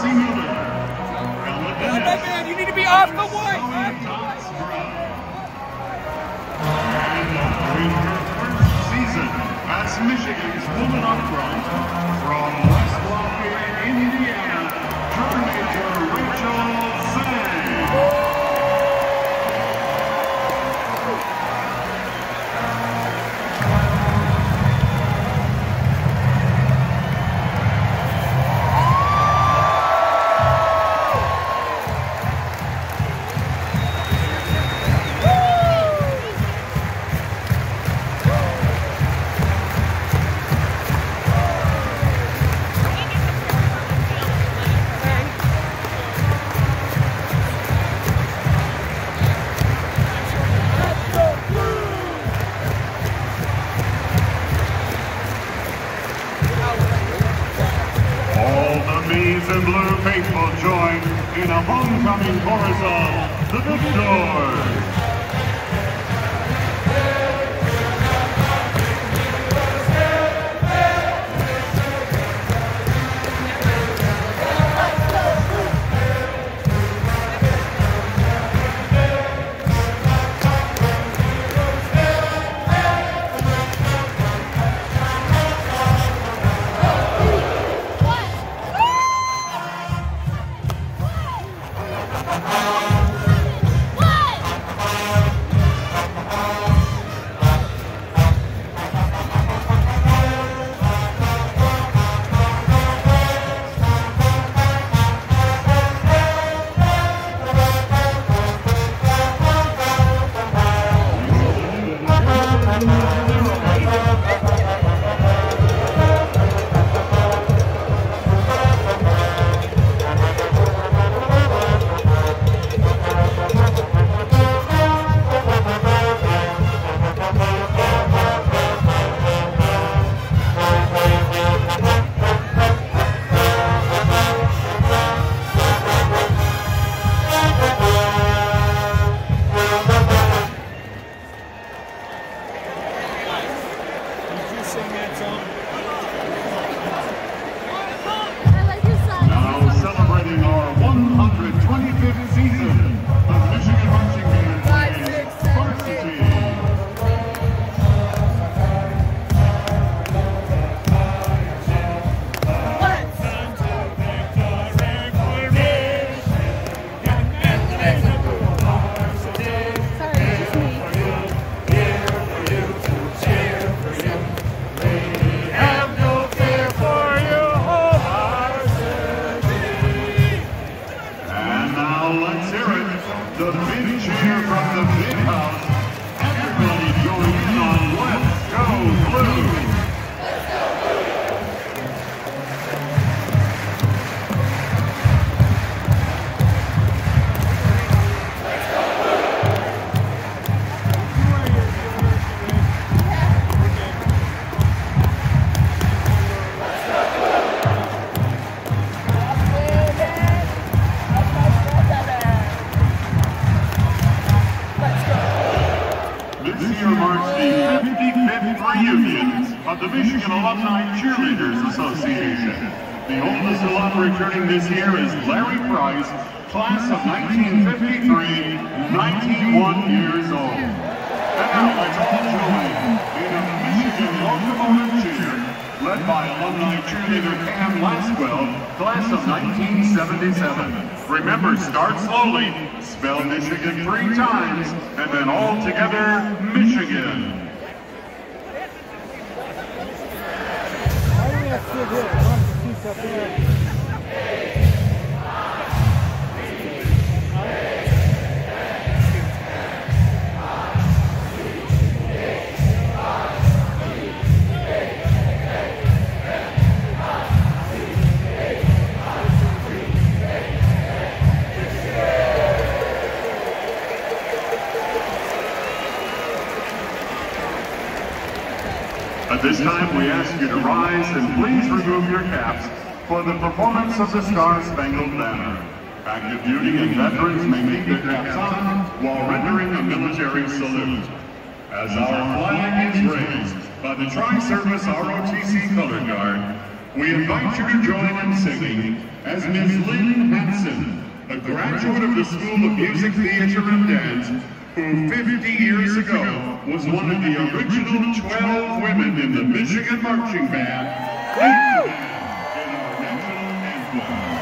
Man, you need to be off the white. Season as Michigan's woman up front from West Lafayette, Indiana, Major Rachel Sang. And blue faithful join in a homecoming chorus of the Victors. Now celebrating our 125th season, the Michigan marching band plays Varsity. The big cheer from the big house. Everybody join in on Let's Go Blue. This year marks the 55th reunion of the Michigan Alumni Cheerleaders Association. The oldest alum returning this year is Larry Price, class of 1953, 91 years old. And now let's all join in a Michigan locomotive cheer led by alumni cheerleader Cam Laswell, class of 1977. Remember, start slowly, spell Michigan 3 times, and then all together, Michigan. At this time, we ask you to rise and please remove your caps for the performance of the Star-Spangled Banner. Active duty and veterans may keep their caps on while rendering a military salute. As our flag is raised by the Tri-Service ROTC Color Guard, We invite you to join in singing as Ms. Lynn Hansen, a graduate of the School of Music, Theater, and Dance, who 50 years ago was one of the original 12 women in the Michigan Marching Band, leading the band in our national anthem.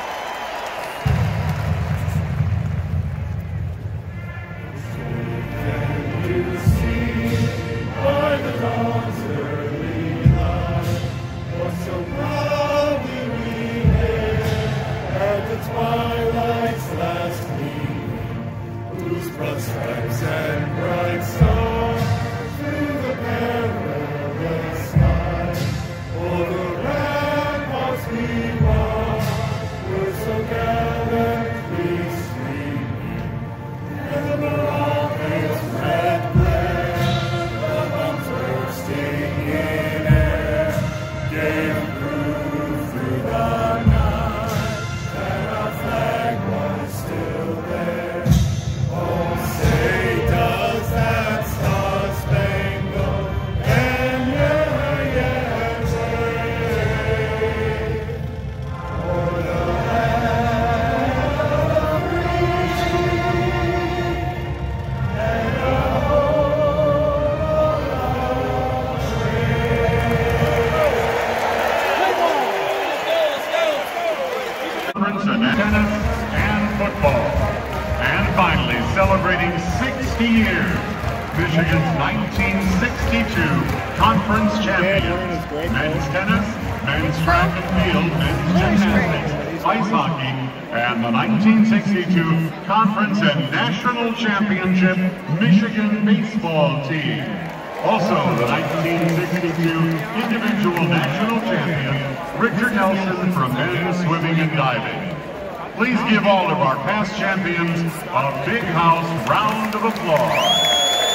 Celebrating 60 years, Michigan's 1962 conference champions, men's tennis, men's track and field, men's gymnastics, ice hockey, and the 1962 conference and national championship Michigan baseball team. Also, the 1962 individual national champion, Richard Nelson from men's swimming and diving. Please give all of our past champions a big house round of applause.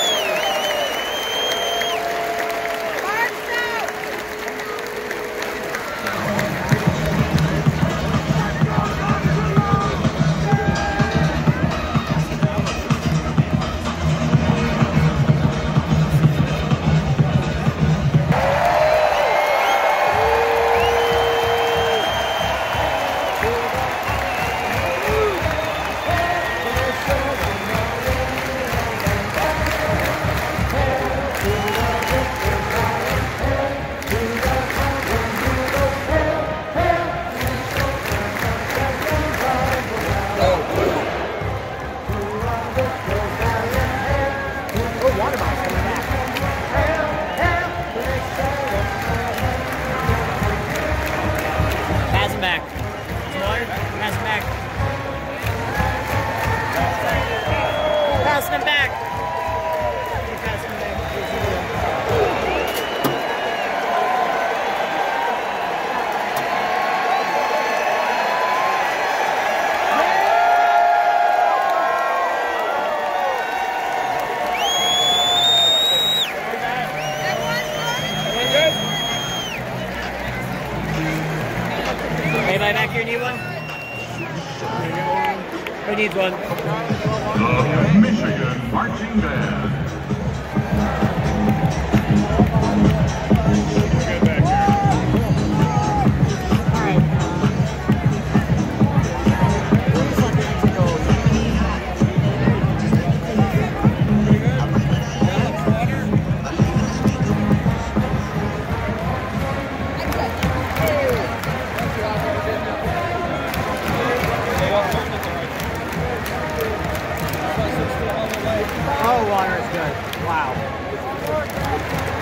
Who needs one? The Michigan Marching Band. Oh, water is good. Wow.